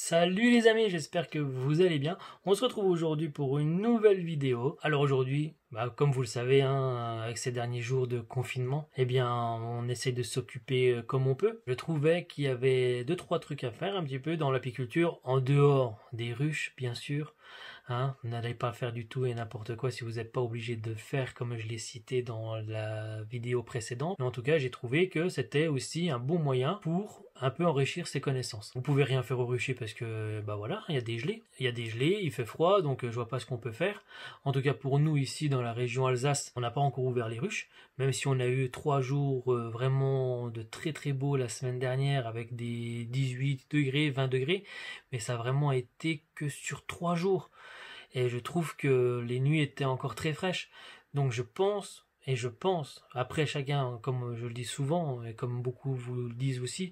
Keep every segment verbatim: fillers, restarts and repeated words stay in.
Salut les amis, j'espère que vous allez bien. On se retrouve aujourd'hui pour une nouvelle vidéo. Alors aujourd'hui, bah, comme vous le savez, hein, avec ces derniers jours de confinement, eh bien on essaie de s'occuper comme on peut. Je trouvais qu'il y avait deux trois trucs à faire un petit peu dans l'apiculture, en dehors des ruches bien sûr. Hein, n'allez pas faire du tout et n'importe quoi si vous n'êtes pas obligé de faire comme je l'ai cité dans la vidéo précédente. Mais en tout cas, j'ai trouvé que c'était aussi un bon moyen pour un peu enrichir ses connaissances. Vous pouvez rien faire au rucher parce que bah voilà, il y a des gelées, il y a des gelées, il fait froid, donc je vois pas ce qu'on peut faire. En tout cas pour nous ici dans la région Alsace, on n'a pas encore ouvert les ruches, même si on a eu trois jours euh, vraiment de très très beaux la semaine dernière avec des dix-huit degrés, vingt degrés, mais ça a vraiment été que sur trois jours. Et je trouve que les nuits étaient encore très fraîches. Donc je pense, et je pense, après chacun, comme je le dis souvent, et comme beaucoup vous le disent aussi,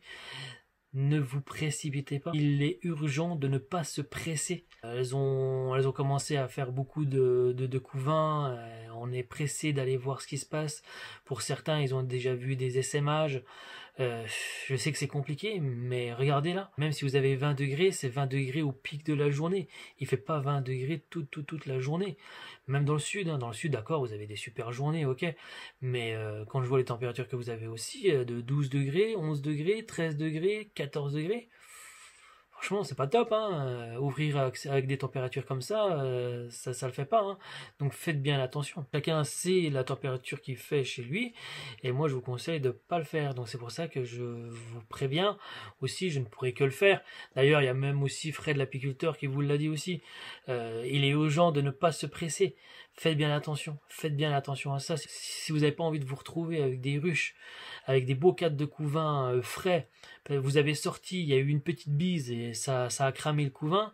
ne vous précipitez pas. Il est urgent de ne pas se presser. Elles ont, elles ont commencé à faire beaucoup de, de, de couvains. On est pressé d'aller voir ce qui se passe. Pour certains, ils ont déjà vu des essaimages. Euh, je sais que c'est compliqué, mais regardez là. Même si vous avez vingt degrés, c'est vingt degrés au pic de la journée. Il fait pas vingt degrés toute, toute, toute la journée. Même dans le sud, hein. Dans le sud, d'accord, vous avez des super journées, ok. Mais euh, quand je vois les températures que vous avez aussi, euh, de douze degrés, onze degrés, treize degrés, quatorze degrés, franchement, c'est pas top, hein. Euh, ouvrir avec, avec des températures comme ça, euh, ça, ça le fait pas, hein. Donc faites bien attention. Chacun sait la température qu'il fait chez lui, et moi je vous conseille de pas le faire. Donc c'est pour ça que je vous préviens aussi, je ne pourrai que le faire. D'ailleurs, il y a même aussi Fred l'apiculteur qui vous l'a dit aussi. Euh, il est urgent de ne pas se presser. Faites bien attention, faites bien attention à ça. Si vous n'avez pas envie de vous retrouver avec des ruches, avec des beaux cadres de couvain euh, frais, vous avez sorti, il y a eu une petite bise et ça, ça a cramé le couvain,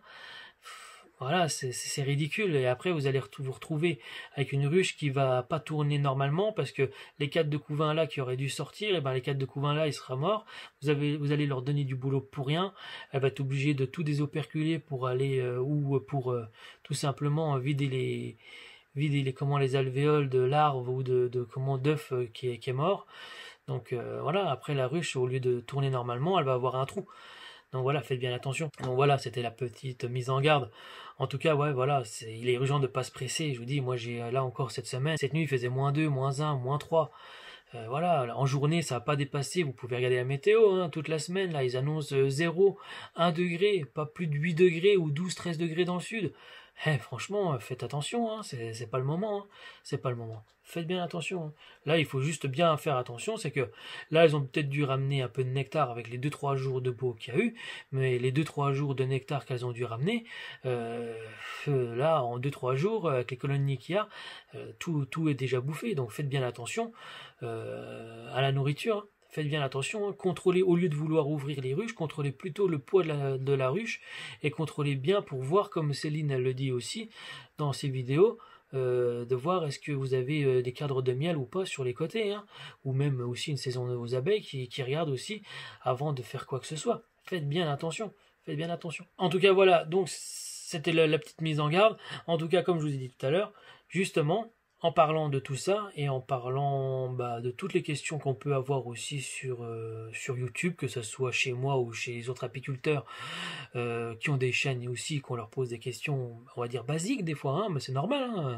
voilà, c'est ridicule. Et après, vous allez vous retrouver avec une ruche qui va pas tourner normalement parce que les cadres de couvain là qui auraient dû sortir, et ben les cadres de couvain là, il sera mort. Vous avez, vous allez leur donner du boulot pour rien. Elle va être obligée de tout désoperculer pour aller euh, ou pour euh, tout simplement vider les vider les comment les alvéoles de larves ou de, de comment d'œufs euh, qui, est, qui est mort. Donc euh, voilà, après la ruche, au lieu de tourner normalement, elle va avoir un trou. Donc voilà, faites bien attention. Donc voilà, c'était la petite mise en garde. En tout cas, ouais, voilà, c'est, il est urgent de ne pas se presser. Je vous dis, moi j'ai là encore cette semaine, cette nuit il faisait moins deux, moins un, moins trois. Euh, voilà, en journée ça va pas dépasser, vous pouvez regarder la météo, hein, toute la semaine, là ils annoncent euh, zéro, un degré, pas plus de huit degrés ou douze, treize degrés dans le sud. Eh, franchement, faites attention, hein, c'est pas le moment, hein, c'est pas le moment. Faites bien attention. Hein. Là, il faut juste bien faire attention, c'est que là, elles ont peut-être dû ramener un peu de nectar avec les deux trois jours de beau qu'il y a eu, mais les deux trois jours de nectar qu'elles ont dû ramener, euh, euh, là, en deux trois jours, avec les colonies qu'il y a, euh, tout, tout est déjà bouffé, donc faites bien attention euh, à la nourriture. Hein. Faites bien attention, hein. Contrôlez, au lieu de vouloir ouvrir les ruches, contrôlez plutôt le poids de la, de la ruche et contrôlez bien pour voir, comme Céline elle le dit aussi dans ses vidéos, euh, de voir est-ce que vous avez euh, des cadres de miel ou pas sur les côtés, hein, ou même aussi une saison aux abeilles qui, qui regardent aussi avant de faire quoi que ce soit. Faites bien attention, faites bien attention. En tout cas voilà, donc c'était la, la petite mise en garde. En tout cas comme je vous ai dit tout à l'heure, justement, en parlant de tout ça et en parlant bah, de toutes les questions qu'on peut avoir aussi sur, euh, sur YouTube, que ce soit chez moi ou chez les autres apiculteurs euh, qui ont des chaînes aussi, qu'on leur pose des questions, on va dire basiques des fois, hein, mais c'est normal. Hein,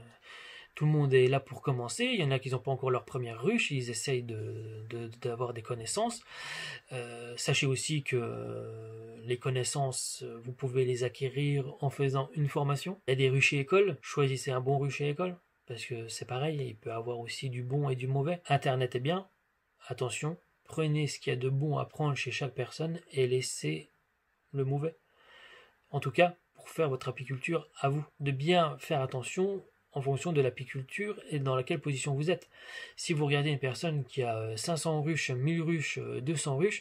tout le monde est là pour commencer. Il y en a qui n'ont pas encore leur première ruche, ils essayent de, de, d'avoir des connaissances. Euh, sachez aussi que les connaissances, vous pouvez les acquérir en faisant une formation. Il y a des ruchers écoles, choisissez un bon rucher école. Parce que c'est pareil, il peut y avoir aussi du bon et du mauvais. Internet est bien, attention, prenez ce qu'il y a de bon à prendre chez chaque personne et laissez le mauvais. En tout cas, pour faire votre apiculture, à vous de bien faire attention en fonction de l'apiculture et dans laquelle position vous êtes. Si vous regardez une personne qui a cinq cents ruches, mille ruches, deux cents ruches,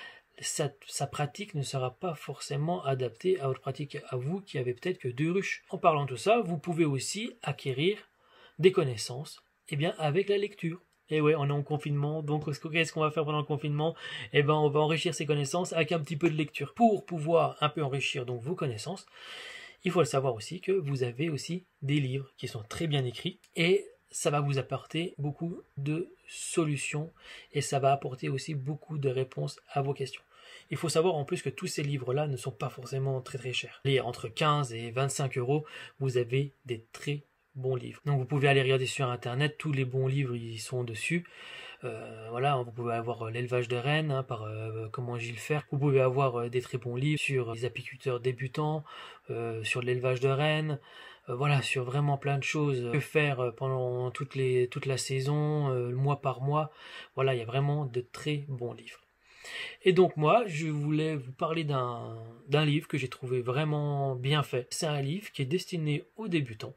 Sa, sa pratique ne sera pas forcément adaptée à votre pratique à vous qui avez peut-être que deux ruches. En parlant de tout ça, vous pouvez aussi acquérir des connaissances, eh bien avec la lecture. Et ouais, on est en confinement, donc qu'est-ce qu'on va faire pendant le confinement? Eh ben, on va enrichir ses connaissances avec un petit peu de lecture. Pour pouvoir un peu enrichir donc vos connaissances, il faut le savoir aussi que vous avez aussi des livres qui sont très bien écrits et ça va vous apporter beaucoup de solutions et ça va apporter aussi beaucoup de réponses à vos questions. Il faut savoir en plus que tous ces livres-là ne sont pas forcément très très chers. Et entre quinze et vingt-cinq euros, vous avez des très bons livres. Donc vous pouvez aller regarder sur internet, tous les bons livres ils sont dessus. Euh, voilà, vous pouvez avoir l'élevage de rennes hein, par euh, comment Gilles Fer. Vous pouvez avoir euh, des très bons livres sur les apiculteurs débutants, euh, sur l'élevage de rennes. Euh, voilà, sur vraiment plein de choses. Que faire pendant toutes les, toute la saison, euh, mois par mois. Voilà, il y a vraiment de très bons livres. Et donc moi, je voulais vous parler d'un d'un livre que j'ai trouvé vraiment bien fait. C'est un livre qui est destiné aux débutants.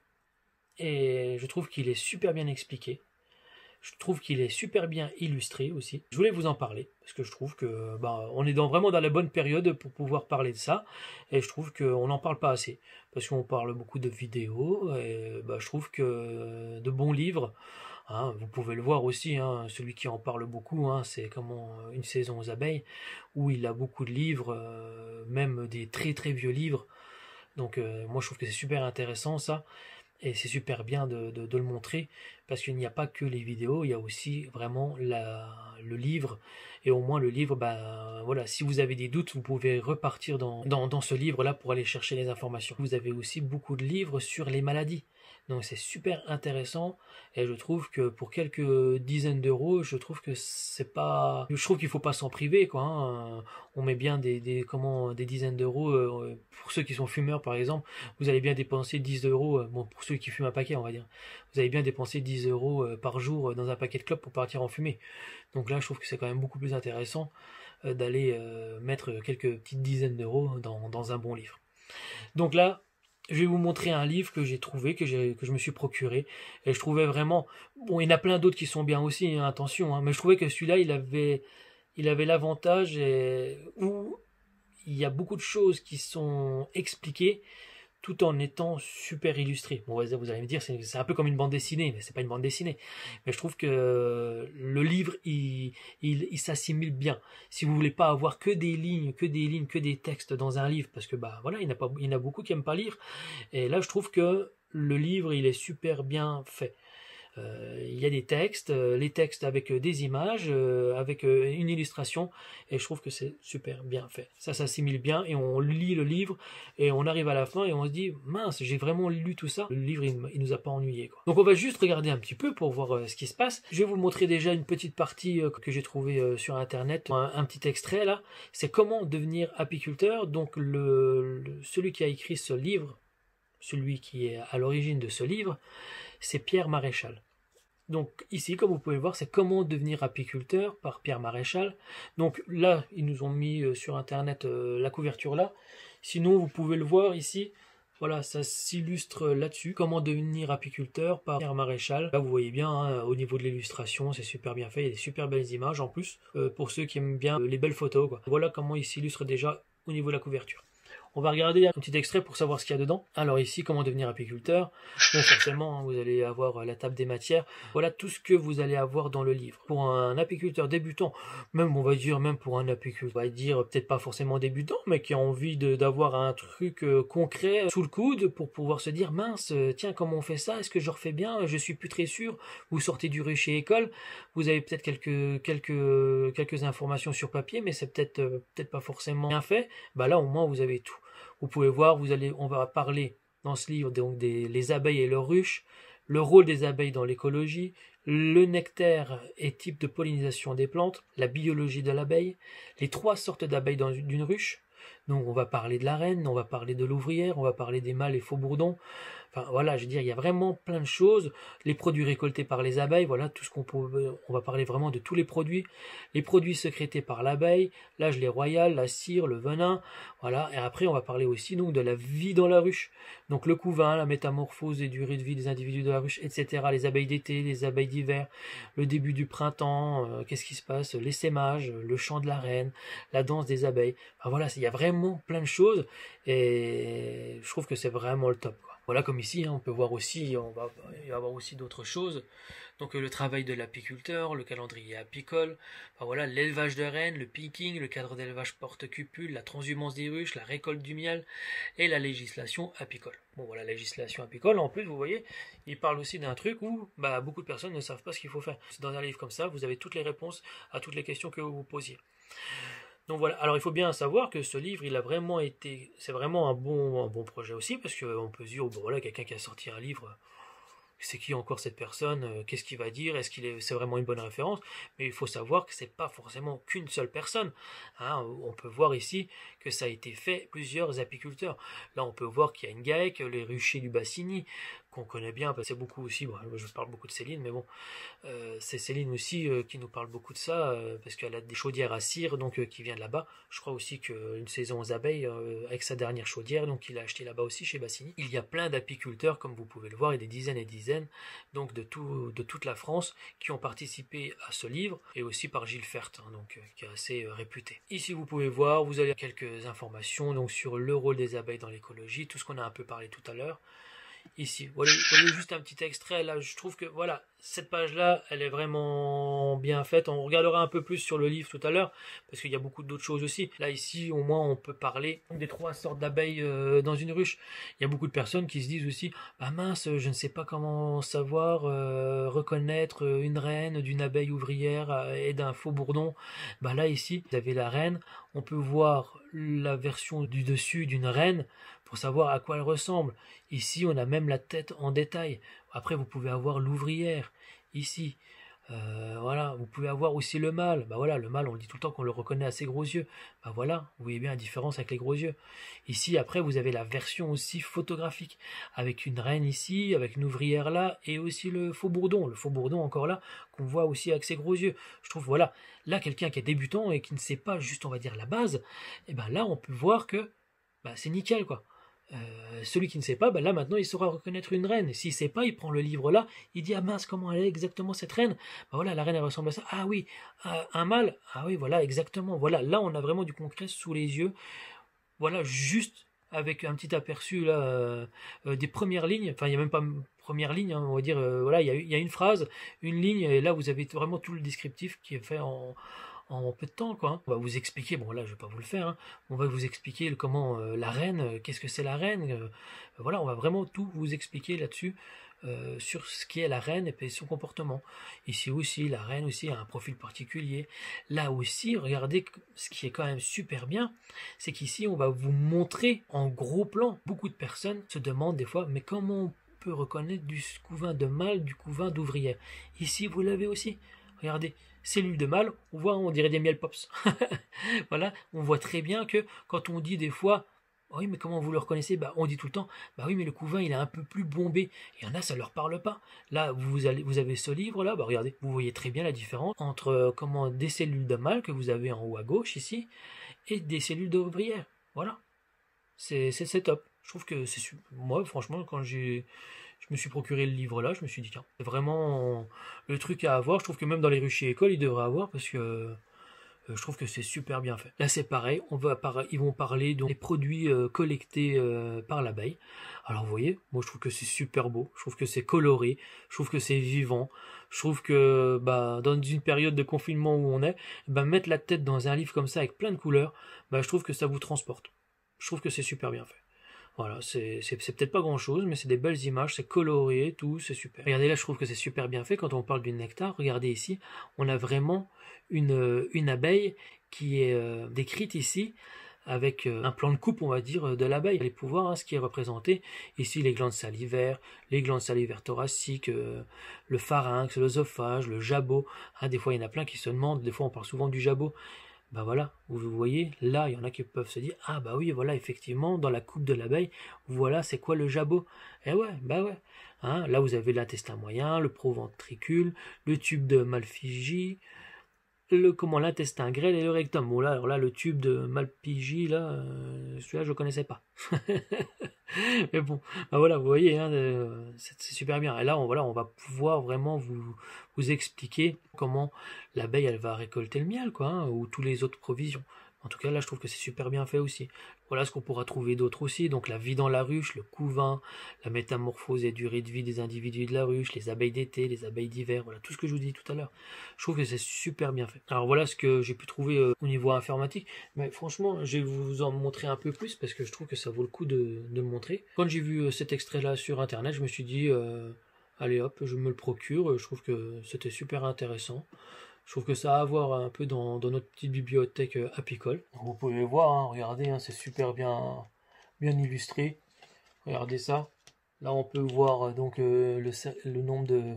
Et je trouve qu'il est super bien expliqué. Je trouve qu'il est super bien illustré aussi. Je voulais vous en parler parce que je trouve que bah, on est dans, vraiment dans la bonne période pour pouvoir parler de ça. Et je trouve qu'on n'en parle pas assez parce qu'on parle beaucoup de vidéos. Et bah, je trouve que de bons livres, hein, vous pouvez le voir aussi. Hein, celui qui en parle beaucoup, hein, c'est comment Une saison aux abeilles, où il a beaucoup de livres, euh, même des très très vieux livres. Donc euh, moi je trouve que c'est super intéressant ça. Et c'est super bien de, de, de le montrer, parce qu'il n'y a pas que les vidéos, il y a aussi vraiment la, le livre. Et au moins le livre, bah, voilà, si vous avez des doutes, vous pouvez repartir dans, dans, dans ce livre-là pour aller chercher les informations. Vous avez aussi beaucoup de livres sur les maladies. Donc c'est super intéressant, et je trouve que pour quelques dizaines d'euros, je trouve que c'est pas, je trouve qu'il faut pas s'en priver quoi. Hein. On met bien des, des comment des dizaines d'euros euh, pour ceux qui sont fumeurs par exemple. Vous allez bien dépenser dix euros, euh, bon pour ceux qui fument un paquet on va dire. Vous allez bien dépenser dix euros euh, par jour dans un paquet de clopes pour partir en fumée. Donc là je trouve que c'est quand même beaucoup plus intéressant euh, d'aller euh, mettre quelques petites dizaines d'euros dans, dans un bon livre. Donc là je vais vous montrer un livre que j'ai trouvé, que, j'ai, que je me suis procuré. Et je trouvais vraiment... Bon, il y en a plein d'autres qui sont bien aussi, hein, attention. Hein, mais je trouvais que celui-là, il avait, il avait l'avantage et, où il y a beaucoup de choses qui sont expliquées tout en étant super illustré. Bon, vous allez me dire, c'est, c'est un peu comme une bande dessinée, mais c'est pas une bande dessinée. Mais je trouve que le livre, il, il, il s'assimile bien. Si vous voulez pas avoir que des lignes, que des lignes, que des textes dans un livre, parce que bah voilà, il y en a pas, il y en a beaucoup qui aiment pas lire. Et là, je trouve que le livre, il est super bien fait. Euh, il y a des textes, euh, les textes avec euh, des images, euh, avec euh, une illustration, et je trouve que c'est super bien fait. Ça s'assimile bien, et on lit le livre, et on arrive à la fin, et on se dit, mince, j'ai vraiment lu tout ça. Le livre, il, il nous a pas ennuyé, quoi. Donc on va juste regarder un petit peu pour voir euh, ce qui se passe. Je vais vous montrer déjà une petite partie euh, que j'ai trouvée euh, sur internet, un, un petit extrait là. C'est comment devenir apiculteur. Donc le, le, celui qui a écrit ce livre, celui qui est à l'origine de ce livre, c'est Pierre Maréchal. Donc ici, comme vous pouvez le voir, c'est comment devenir apiculteur par Pierre Maréchal. Donc là, ils nous ont mis euh, sur internet euh, la couverture là. Sinon, vous pouvez le voir ici. Voilà, ça s'illustre là-dessus. Comment devenir apiculteur par Pierre Maréchal. Là, vous voyez bien, hein, au niveau de l'illustration, c'est super bien fait. Il y a des super belles images en plus, euh, pour ceux qui aiment bien euh, les belles photos, quoi. Voilà comment il s'illustre déjà au niveau de la couverture. On va regarder un petit extrait pour savoir ce qu'il y a dedans. Alors ici, comment devenir apiculteur. Bon, forcément, vous allez avoir la table des matières. Voilà tout ce que vous allez avoir dans le livre. Pour un apiculteur débutant, même on va dire, même pour un apiculteur, on va dire peut-être pas forcément débutant, mais qui a envie de, d'avoir un truc euh, concret sous le coude pour pouvoir se dire, mince, tiens, comment on fait ça? Est-ce que je refais bien? Je suis plus très sûr. Vous sortez du rucher école, vous avez peut-être quelques, quelques, quelques informations sur papier, mais c'est peut-être, euh, peut-être pas forcément bien fait. Bah là, au moins, vous avez tout. Vous pouvez voir, vous allez, on va parler dans ce livre donc des les abeilles et leurs ruches, le rôle des abeilles dans l'écologie, le nectar et type de pollinisation des plantes, la biologie de l'abeille, les trois sortes d'abeilles dans une ruche. Donc on va parler de la reine, on va parler de l'ouvrière, on va parler des mâles et faux bourdons. Enfin voilà, je veux dire, il y a vraiment plein de choses. Les produits récoltés par les abeilles, voilà, tout ce qu'on peut, on va parler vraiment de tous les produits. Les produits sécrétés par l'abeille, la gelée royale, la cire, le venin, voilà. Et après, on va parler aussi donc de la vie dans la ruche. Donc le couvain, la métamorphose et durée de vie des individus de la ruche, et cetera. Les abeilles d'été, les abeilles d'hiver, le début du printemps, euh, qu'est-ce qui se passe, l'essaimage, le chant de la reine, la danse des abeilles. Enfin voilà, il y a vraiment plein de choses et je trouve que c'est vraiment le top, quoi. Voilà, comme ici, hein, on peut voir aussi, on va y avoir aussi d'autres choses. Donc le travail de l'apiculteur, le calendrier apicole, enfin, voilà, l'élevage de rennes, le picking, le cadre d'élevage porte-cupule, la transhumance des ruches, la récolte du miel et la législation apicole. Bon voilà, la législation apicole, en plus vous voyez, il parle aussi d'un truc où bah, beaucoup de personnes ne savent pas ce qu'il faut faire. Dans un livre comme ça, vous avez toutes les réponses à toutes les questions que vous vous posiez. Donc voilà, alors il faut bien savoir que ce livre, il a vraiment été, c'est vraiment un bon, un bon projet aussi, parce qu'on peut se dire, oh, bon voilà, quelqu'un qui a sorti un livre, c'est qui encore cette personne, euh, qu'est-ce qu'il va dire, est-ce qu'il est, c'est vraiment une bonne référence, mais il faut savoir que c'est pas forcément qu'une seule personne, hein. On peut voir ici que ça a été fait plusieurs apiculteurs. Là on peut voir qu'il y a une GAEC, les ruchers du Bassigny, qu'on connaît bien, parce que c'est beaucoup aussi, bon, je parle beaucoup de Céline, mais bon, euh, c'est Céline aussi euh, qui nous parle beaucoup de ça, euh, parce qu'elle a des chaudières à cire, donc euh, qui vient de là-bas. Je crois aussi qu'une saison aux abeilles, euh, avec sa dernière chaudière, donc il a acheté là-bas aussi chez Bassigny. Il y a plein d'apiculteurs, comme vous pouvez le voir, et des dizaines et dizaines, donc de, tout, de toute la France, qui ont participé à ce livre, et aussi par Gilles Fert, hein, donc, euh, qui est assez euh, réputé. Ici vous pouvez voir, vous avez quelques informations donc, sur le rôle des abeilles dans l'écologie, tout ce qu'on a un peu parlé tout à l'heure. Ici, vous voyez, vous voyez juste un petit extrait, là je trouve que voilà, cette page là, elle est vraiment bien faite. On regardera un peu plus sur le livre tout à l'heure, parce qu'il y a beaucoup d'autres choses aussi. Là ici, au moins on peut parler des trois sortes d'abeilles euh, dans une ruche. Il y a beaucoup de personnes qui se disent aussi, ah mince, je ne sais pas comment savoir euh, reconnaître une reine d'une abeille ouvrière euh, et d'un faux bourdon. Bah là ici, vous avez la reine, on peut voir la version du dessus d'une reine, pour savoir à quoi elle ressemble. Ici, on a même la tête en détail. Après, vous pouvez avoir l'ouvrière, ici. Euh, voilà, vous pouvez avoir aussi le mâle. Bah voilà, le mâle, on dit tout le temps qu'on le reconnaît à ses gros yeux. Bah voilà, vous voyez bien la différence avec les gros yeux. Ici, après, vous avez la version aussi photographique, avec une reine ici, avec une ouvrière là, et aussi le faux bourdon. Le faux bourdon, encore là, qu'on voit aussi avec ses gros yeux. Je trouve, voilà, là, quelqu'un qui est débutant et qui ne sait pas juste, on va dire, la base, et ben là, on peut voir que bah, c'est nickel, quoi. Euh, celui qui ne sait pas, ben là maintenant il saura reconnaître une reine. S'il ne sait pas, il prend le livre là, il dit ah mince, comment elle est exactement cette reine? Ben voilà, la reine elle ressemble à ça. Ah oui, euh, un mâle. Ah oui, voilà, exactement. Voilà, là on a vraiment du concret sous les yeux. Voilà, juste avec un petit aperçu là euh, euh, des premières lignes. Enfin, il n'y a même pas première ligne, hein, on va dire. Euh, voilà, il y, a, il y a une phrase, une ligne, et là vous avez vraiment tout le descriptif qui est fait en en peu de temps, quoi. Hein. On va vous expliquer, bon là je vais pas vous le faire, hein. On va vous expliquer comment euh, la reine, euh, qu'est-ce que c'est la reine, euh, voilà, on va vraiment tout vous expliquer là-dessus, euh, sur ce qui est la reine et puis son comportement. Ici aussi, la reine aussi a un profil particulier. Là aussi, regardez, ce qui est quand même super bien, c'est qu'ici on va vous montrer en gros plan. Beaucoup de personnes se demandent des fois, mais comment on peut reconnaître du couvain de mâle du couvain d'ouvrière? Ici, vous l'avez aussi. Regardez, cellules de mâle, on voit, on dirait des miel pops. Voilà, on voit très bien que quand on dit des fois, oui, mais comment vous le reconnaissez? Bah, on dit tout le temps, bah oui, mais le couvain, il est un peu plus bombé. Il y en a, ça leur parle pas. Là, vous, allez, vous avez ce livre-là, bah regardez, vous voyez très bien la différence entre euh, comment des cellules de mâle que vous avez en haut à gauche ici, et des cellules d'ouvrière. Voilà, c'est top. Je trouve que c'est moi, franchement, quand j'ai je me suis procuré le livre là, je me suis dit tiens, c'est vraiment le truc à avoir. Je trouve que même dans les ruchers écoles, ils devraient avoir parce que euh, je trouve que c'est super bien fait. Là c'est pareil, on va par... ils vont parler des produits euh, collectés euh, par l'abeille. Alors vous voyez, moi je trouve que c'est super beau, je trouve que c'est coloré, je trouve que c'est vivant, je trouve que bah, dans une période de confinement où on est, bah, mettre la tête dans un livre comme ça avec plein de couleurs, bah, je trouve que ça vous transporte. Je trouve que c'est super bien fait. Voilà, c'est peut-être pas grand chose, mais c'est des belles images, c'est coloré, tout, c'est super. Regardez là, je trouve que c'est super bien fait quand on parle du nectar. Regardez ici, on a vraiment une, une abeille qui est euh, décrite ici, avec euh, un plan de coupe, on va dire, de l'abeille. Les pouvoirs, hein, ce qui est représenté. Ici, les glandes salivaires, les glandes salivaires thoraciques, euh, le pharynx, l'œsophage, le jabot. Hein, des fois, il y en a plein qui se demandent, des fois on parle souvent du jabot. Ben voilà, vous voyez, là, il y en a qui peuvent se dire, ah bah oui, voilà, effectivement, dans la coupe de l'abeille, voilà, c'est quoi le jabot? Eh ouais, bah ouais. Hein, là, vous avez l'intestin moyen, le proventricule, le tube de Malpighi, le comment l'intestin grêle et le rectum. Bon là, alors là, le tube de Malpighi, là, euh, celui-là, je ne connaissais pas. Mais bon, ben voilà, vous voyez, hein, euh, c'est super bien. Et là, on, voilà, on va pouvoir vraiment vous, vous expliquer comment l'abeille, elle va récolter le miel, quoi, hein, ou tous les autres provisions. En tout cas, là, je trouve que c'est super bien fait aussi. Voilà ce qu'on pourra trouver d'autre aussi. Donc, la vie dans la ruche, le couvain, la métamorphose et durée de vie des individus de la ruche, les abeilles d'été, les abeilles d'hiver, voilà, tout ce que je vous dis tout à l'heure. Je trouve que c'est super bien fait. Alors, voilà ce que j'ai pu trouver euh, au niveau informatique. Mais franchement, je vais vous en montrer un peu plus parce que je trouve que ça vaut le coup de, de le montrer. Quand j'ai vu euh, cet extrait-là sur Internet, je me suis dit, euh, allez hop, je me le procure. Je trouve que c'était super intéressant. Je trouve que ça a à voir un peu dans, dans notre petite bibliothèque euh, apicole. Vous pouvez voir, hein, regardez, hein, c'est super bien, bien illustré. Regardez ça. Là, on peut voir euh, donc euh, le, le nombre de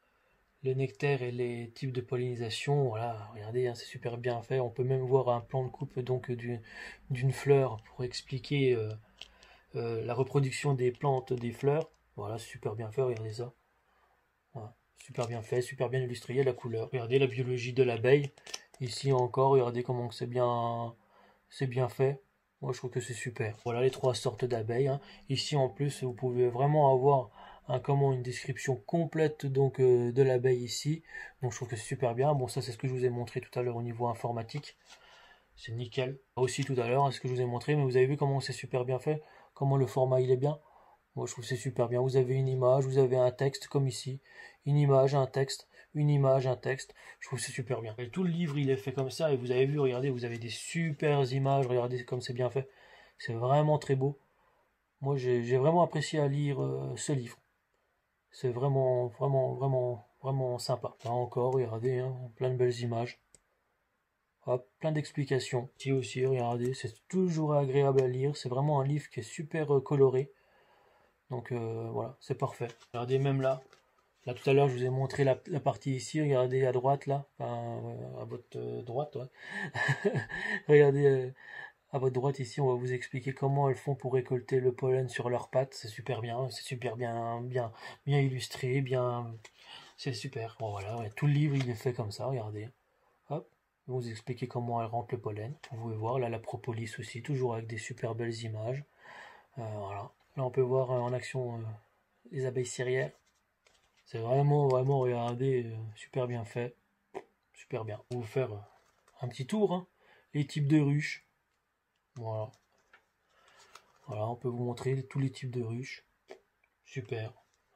le nectar et les types de pollinisation. Voilà, regardez, hein, c'est super bien fait. On peut même voir un plan de coupe donc d'une fleur pour expliquer euh, euh, la reproduction des plantes des fleurs. Voilà, super bien fait. Regardez ça. Voilà. Super bien fait, super bien illustré, la couleur. Regardez la biologie de l'abeille. Ici encore, regardez comment c'est bien, c'est bien fait. Moi, je trouve que c'est super. Voilà les trois sortes d'abeilles. Hein. Ici, en plus, vous pouvez vraiment avoir un, comment, une description complète donc euh, de l'abeille ici. Donc, je trouve que c'est super bien. Bon, ça, c'est ce que je vous ai montré tout à l'heure au niveau informatique. C'est nickel. Aussi tout à l'heure, ce que je vous ai montré, mais vous avez vu comment c'est super bien fait, comment le format il est bien. Moi, je trouve que c'est super bien. Vous avez une image, vous avez un texte comme ici. Une image, un texte, une image, un texte. Je trouve que c'est super bien. Et tout le livre, il est fait comme ça. Et vous avez vu, regardez, vous avez des super images. Regardez comme c'est bien fait. C'est vraiment très beau. Moi, j'ai vraiment apprécié à lire euh, ce livre. C'est vraiment, vraiment, vraiment, vraiment sympa. Là encore, regardez, hein, plein de belles images. Hop, plein d'explications. Ici aussi, regardez, c'est toujours agréable à lire. C'est vraiment un livre qui est super euh, coloré. Donc euh, voilà, c'est parfait. Regardez même là. Là tout à l'heure je vous ai montré la, la partie ici. Regardez à droite là. Enfin, euh, à votre euh, droite. Ouais. Regardez euh, à votre droite ici. On va vous expliquer comment elles font pour récolter le pollen sur leurs pattes. C'est super bien. C'est super bien, bien, bien illustré. Bien. C'est super. Bon voilà. Ouais, tout le livre il est fait comme ça. Regardez. Hop. On va vous expliquer comment elles rentrent le pollen. Vous pouvez voir là la propolis aussi. Toujours avec des super belles images. Euh, voilà. Là, on peut voir euh, en action euh, les abeilles cirières. C'est vraiment, vraiment, regardez, euh, super bien fait. Super bien. On va vous faire euh, un petit tour. Hein. Les types de ruches. Voilà. Voilà, on peut vous montrer tous les types de ruches. Super.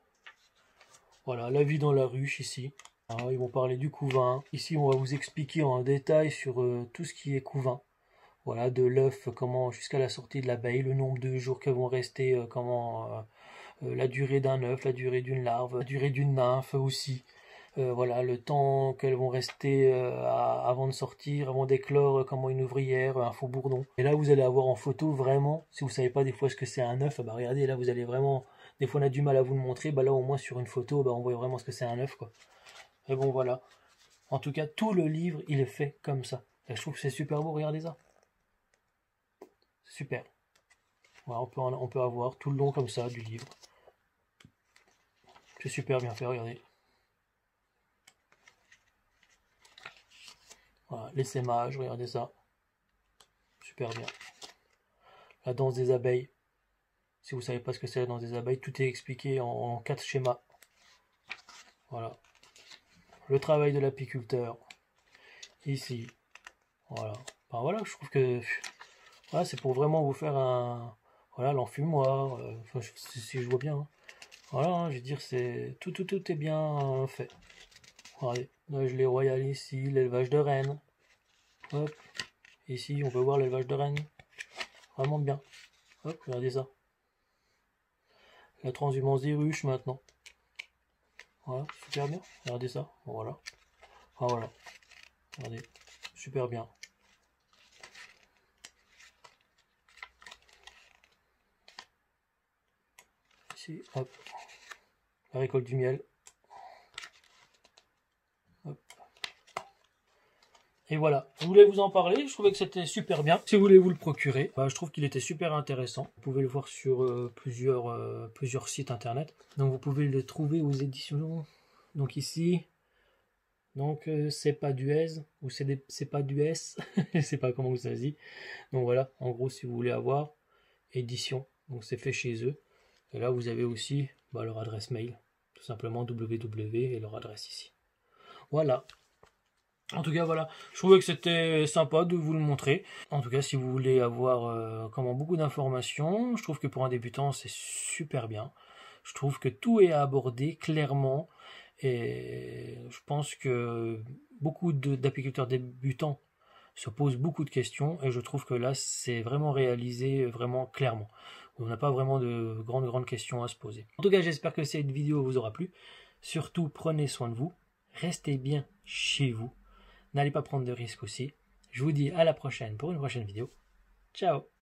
Voilà, la vie dans la ruche ici. Alors, ils vont parler du couvain. Ici, on va vous expliquer en détail sur euh, tout ce qui est couvain. Voilà, de l'œuf, comment jusqu'à la sortie de l'abeille, le nombre de jours qu'elles vont rester, euh, comment euh, euh, la durée d'un œuf, la durée d'une larve, la durée d'une nymphe aussi. Euh, voilà, le temps qu'elles vont rester euh, à, avant de sortir, avant d'éclore, euh, comment une ouvrière, un faux bourdon. Et là, vous allez avoir en photo vraiment, si vous savez pas des fois ce que c'est un œuf, bah regardez, là vous allez vraiment, des fois on a du mal à vous le montrer, bah là au moins sur une photo, bah on voit vraiment ce que c'est un œuf quoi. Et bon voilà. En tout cas, tout le livre, il est fait comme ça. Et je trouve que c'est super beau, regardez ça. Super. Voilà, on peut, en, on peut avoir tout le long comme ça du livre. C'est super bien fait, regardez. Voilà, les sémages, regardez ça. Super bien. La danse des abeilles. Si vous ne savez pas ce que c'est la danse des abeilles, tout est expliqué en, en quatre schémas. Voilà. Le travail de l'apiculteur. Ici. Voilà. Ben voilà, je trouve que voilà, c'est pour vraiment vous faire un. Voilà, l'enfumoir. Euh, enfin, si, si je vois bien. Hein. Voilà, hein, je veux dire, c'est tout, tout, tout est bien fait. Regardez, le gelée royale ici, l'élevage de rennes. Hop, ici on peut voir l'élevage de rennes. Vraiment bien. Hop, regardez ça. La transhumance des ruches maintenant. Voilà, super bien. Regardez ça. Voilà. Ah voilà. Regardez, super bien. Ici, hop. La récolte du miel. Hop. Et voilà, je voulais vous en parler, je trouvais que c'était super bien. Si vous voulez vous le procurer, bah, je trouve qu'il était super intéressant. Vous pouvez le voir sur euh, plusieurs, euh, plusieurs sites internet. Donc vous pouvez le trouver aux éditions. Donc ici, donc euh, c'est pas du S ou c'est pas du S, je sais pas comment ça se dit. Donc voilà, en gros si vous voulez avoir édition, donc c'est fait chez eux. Et là vous avez aussi bah, leur adresse mail, tout simplement www et leur adresse ici. Voilà. En tout cas, voilà, je trouvais que c'était sympa de vous le montrer. En tout cas, si vous voulez avoir euh, comment beaucoup d'informations, je trouve que pour un débutant, c'est super bien. Je trouve que tout est abordé clairement et je pense que beaucoup d'apiculteurs débutants se posent beaucoup de questions et je trouve que là, c'est vraiment réalisé vraiment clairement. On n'a pas vraiment de grandes, grandes questions à se poser. En tout cas, j'espère que cette vidéo vous aura plu. Surtout, prenez soin de vous. Restez bien chez vous. n'allez pas prendre de risques aussi. Je vous dis à la prochaine pour une prochaine vidéo. Ciao!